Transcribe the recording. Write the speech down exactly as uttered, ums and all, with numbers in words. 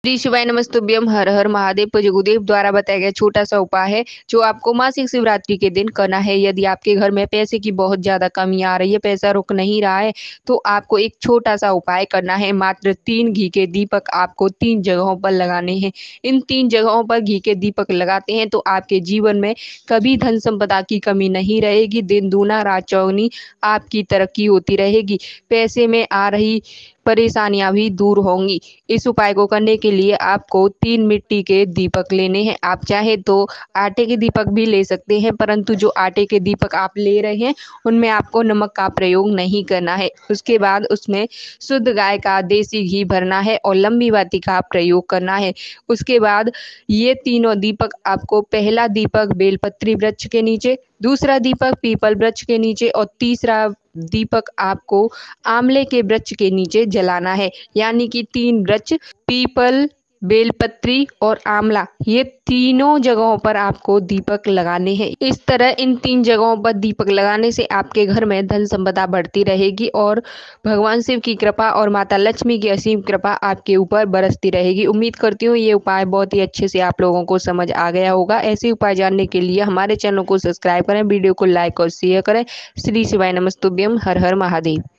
श्री शिवाय नमस्तुभ्यम। हर हर महादेव। पूज्य गुरुदेव द्वारा बताया गया छोटा सा उपाय है जो आपको मासिक शिवरात्रि के दिन करना है। यदि आपके घर में पैसे की बहुत ज्यादा कमी आ रही है, पैसा रुक नहीं रहा है, तो आपको एक छोटा सा उपाय करना है। मात्र तीन घी के दीपक आपको तीन जगहों पर लगाने हैं। इन तीन जगहों पर घी के दीपक लगाते हैं तो आपके जीवन में कभी धन संपदा की कमी नहीं रहेगी। दिन दूना रात चौगनी आपकी तरक्की होती रहेगी। पैसे में आ रही परेशानियां भी दूर होंगी। इस उपाय को करने के लिए आपको तीन मिट्टी के दीपक लेने हैं। आप चाहे तो आटे के दीपक भी ले सकते हैं, परंतु जो आटे के दीपक आप ले रहे हैं उनमें आपको नमक का प्रयोग नहीं करना है। उसके बाद उसमें शुद्ध गाय का देसी घी भरना है और लंबी बाती का प्रयोग करना है। उसके बाद ये तीनों दीपक आपको, पहला दीपक बेलपत्री वृक्ष के नीचे, दूसरा दीपक पीपल वृक्ष के नीचे और तीसरा दीपक आपको आंवले के वृक्ष के नीचे जलाना है। यानी कि तीन वृक्ष, पीपल, बेलपत्री और आंवला, ये तीनों जगहों पर आपको दीपक लगाने हैं। इस तरह इन तीन जगहों पर दीपक लगाने से आपके घर में धन संपदा बढ़ती रहेगी और भगवान शिव की कृपा और माता लक्ष्मी की असीम कृपा आपके ऊपर बरसती रहेगी। उम्मीद करती हूँ ये उपाय बहुत ही अच्छे से आप लोगों को समझ आ गया होगा। ऐसे उपाय जानने के लिए हमारे चैनल को सब्सक्राइब करें, वीडियो को लाइक और शेयर करें। श्री शिवाय नमस्तुभ्यम। हर हर महादेव।